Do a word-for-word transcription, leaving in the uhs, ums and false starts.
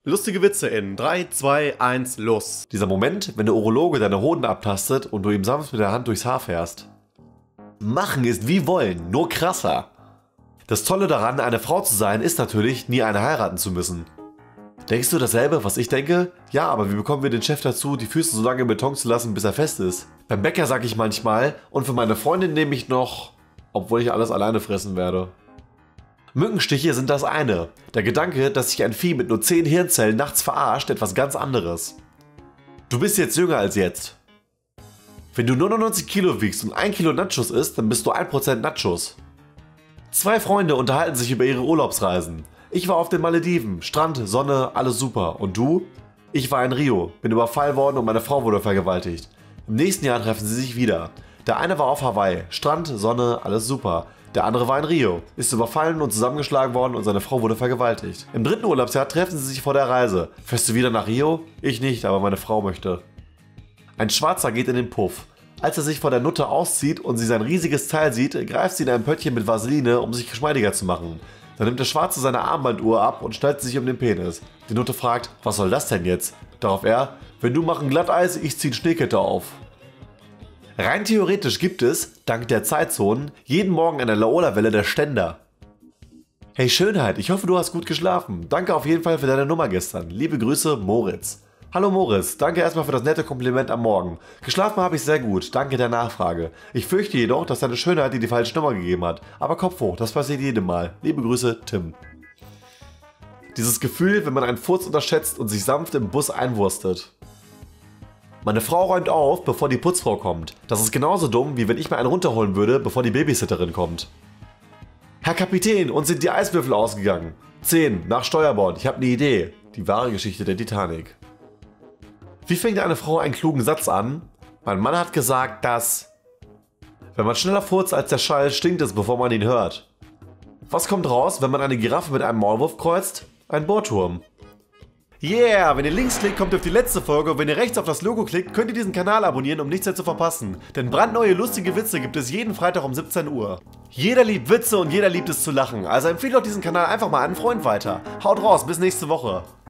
Lustige Witze in drei, zwei, eins, los. Dieser Moment, wenn der Urologe deine Hoden abtastet und du ihm sanft mit der Hand durchs Haar fährst. Machen ist wie wollen, nur krasser. Das Tolle daran, eine Frau zu sein, ist natürlich, nie eine heiraten zu müssen. Denkst du dasselbe, was ich denke? Ja, aber wie bekommen wir den Chef dazu, die Füße so lange im Beton zu lassen, bis er fest ist? Beim Bäcker sage ich manchmal, und für meine Freundin nehme ich noch, obwohl ich alles alleine fressen werde. Mückenstiche sind das eine. Der Gedanke, dass sich ein Vieh mit nur zehn Hirnzellen nachts verarscht, etwas ganz anderes. Du bist jetzt jünger als jetzt. Wenn du neunundneunzig Kilo wiegst und ein Kilo Nachos isst, dann bist du ein Prozent Nachos. Zwei Freunde unterhalten sich über ihre Urlaubsreisen. Ich war auf den Malediven, Strand, Sonne, alles super. Und du? Ich war in Rio, bin überfallen worden und meine Frau wurde vergewaltigt. Im nächsten Jahr treffen sie sich wieder. Der eine war auf Hawaii, Strand, Sonne, alles super. Der andere war in Rio, ist überfallen und zusammengeschlagen worden und seine Frau wurde vergewaltigt. Im dritten Urlaubsjahr treffen sie sich vor der Reise. Fährst du wieder nach Rio? Ich nicht, aber meine Frau möchte. Ein Schwarzer geht in den Puff. Als er sich vor der Nutte auszieht und sie sein riesiges Teil sieht, greift sie in ein Pöttchen mit Vaseline, um sich geschmeidiger zu machen. Dann nimmt der Schwarze seine Armbanduhr ab und schnallt sie sich um den Penis. Die Nutte fragt, was soll das denn jetzt? Darauf er, wenn du machst ein Glatteis, ich zieh Schneekette auf. Rein theoretisch gibt es, dank der Zeitzonen, jeden Morgen eine Laola-Welle der Ständer. Hey Schönheit, ich hoffe du hast gut geschlafen. Danke auf jeden Fall für deine Nummer gestern. Liebe Grüße, Moritz. Hallo Moritz, danke erstmal für das nette Kompliment am Morgen. Geschlafen habe ich sehr gut, danke der Nachfrage. Ich fürchte jedoch, dass deine Schönheit dir die falsche Nummer gegeben hat. Aber Kopf hoch, das passiert jedem Mal. Liebe Grüße, Tim. Dieses Gefühl, wenn man einen Furz unterschätzt und sich sanft im Bus einwurstet. Meine Frau räumt auf, bevor die Putzfrau kommt. Das ist genauso dumm, wie wenn ich mir einen runterholen würde, bevor die Babysitterin kommt. Herr Kapitän, uns sind die Eiswürfel ausgegangen. zehn, nach Steuerbord, ich habe eine Idee. Die wahre Geschichte der Titanic. Wie fängt eine Frau einen klugen Satz an? Mein Mann hat gesagt, dass... Wenn man schneller furzt als der Schall, stinkt es, bevor man ihn hört. Was kommt raus, wenn man eine Giraffe mit einem Maulwurf kreuzt? Ein Bohrturm. Yeah, wenn ihr links klickt, kommt ihr auf die letzte Folge und wenn ihr rechts auf das Logo klickt, könnt ihr diesen Kanal abonnieren, um nichts mehr zu verpassen. Denn brandneue lustige Witze gibt es jeden Freitag um siebzehn Uhr. Jeder liebt Witze und jeder liebt es zu lachen, also empfehle doch diesen Kanal einfach mal an einen Freund weiter. Haut raus, bis nächste Woche.